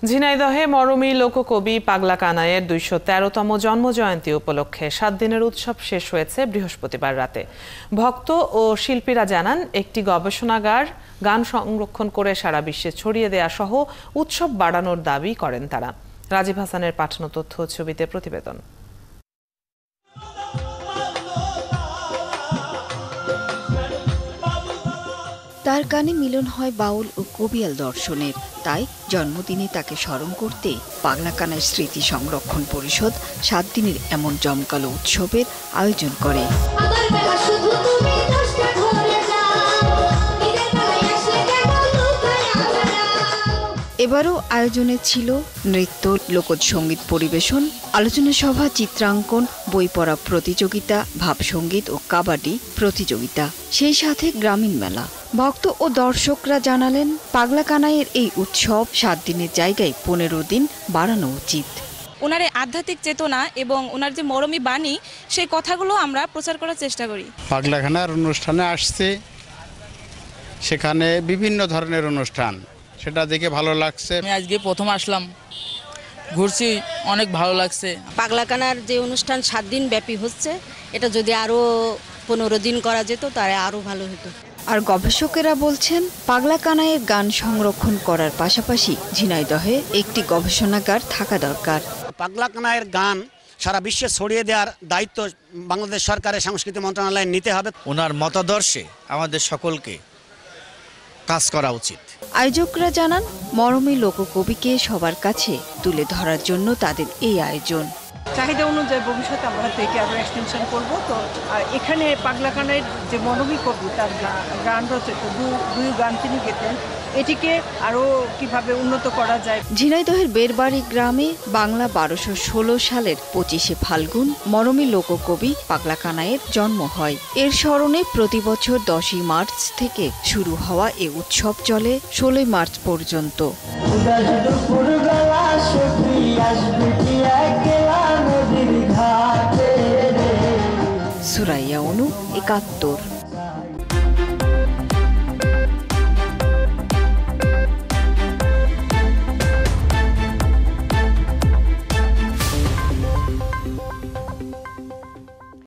ঝিনাইদহে মরমী লোককবি পাগলা কানাইয়ের ২১৩তম জন্মজয়ন্তী উপলক্ষে ৭ দিনের উৎসব শেষ হয়েছে বৃহস্পতিবার রাতে। ভক্ত ও শিল্পীরা জানান, একটি গবেষণাগার গান সংরক্ষণ করে সারা বিশ্বে ছড়িয়ে দেয়া সহ উৎসব বাড়ানোর দাবি করেন তারা। রাজীব হাসানের পাঠানো তথ্য ছবিতে প্রতিবেদন। তার গানে মিলন হয় বাউল ও কবিয়াল দর্শনের। তাই জন্মদিনে তাকে স্মরণ করতে পাগলা কানাই স্মৃতি সংরক্ষণ পরিষদ ৭ দিনের এমন জমকালো উৎসবের আয়োজন করে। এবারও আয়োজনে ছিল নৃত্য, লোকজ সঙ্গীত পরিবেশন, আলোচনা সভা, চিত্রাঙ্কন, বই পড়া প্রতিযোগিতা, ভাবসঙ্গীত ও কাবাডি প্রতিযোগিতা, সেই সাথে গ্রামীণ মেলা। ভক্ত ও দর্শকরা জানালেন, পাগলা কানাইয়ের এই উৎসব ৭ দিনের জায়গায় ১৫ দিন বাড়ানো উচিত। ওনার আধ্যাত্মিক চেতনা এবং ওনার যে মরমী বাণী, সেই কথাগুলো আমরা প্রচার করার চেষ্টা করি। পাগলা কানাইয়ের অনুষ্ঠানে আসছে, সেখানে বিভিন্ন ধরনের অনুষ্ঠান, সেটা দেখে ভালো লাগছে। আমি আজকে প্রথম আসলাম, ঘুরছি, অনেক ভালো লাগছে। পাগলা কানার যে অনুষ্ঠান ৭ দিন ব্যাপী হচ্ছে, এটা যদি আরো ১৫ দিন করা যেত তাহলে আরো ভালো হতো। আর গবেষকেরা বলছেন, পাগলা কানাইয়ের গান সংরক্ষণ করার পাশাপাশি ঝিনাইদহে একটি গবেষণাগার থাকা দরকার। পাগলা কানাইয়ের গান সারা বিশ্বে ছড়িয়ে দেওয়ার দায়িত্ব বাংলাদেশ সরকারের সংস্কৃতি মন্ত্রণালয় নিতে হবে। ওনার মতাদর্শে আমাদের সকলকে কাজ করা উচিত। আয়োজকরা জানান, মরমী লোককবিকে সবার কাছে তুলে ধরার জন্য তাদের এই আয়োজন। চাহিদা অনুযায়ী ভবিষ্যতে আমরা থেকে আরো এক্সটেনশন করবো। তো এখানে পাগলা কানাইয়ের যে মরমী কবি, তার গান রচিত দুই গান তিনি গেতেন, এটিকে আরো কিভাবে উন্নত করা যায়। ঝিনাইদহের বেরবাড়ি গ্রামে বাংলা ১২১৬ সালের ২৫শে ফাল্গুন মরমী লোককবি পাগলা কানাইয়ের জন্ম হয়। এর স্মরণে প্রতি বছর ১০ই মার্চ থেকে শুরু হওয়া এ উৎসব চলে ১৬ই মার্চ পর্যন্ত। সুরাইয়া অনু, ৭১।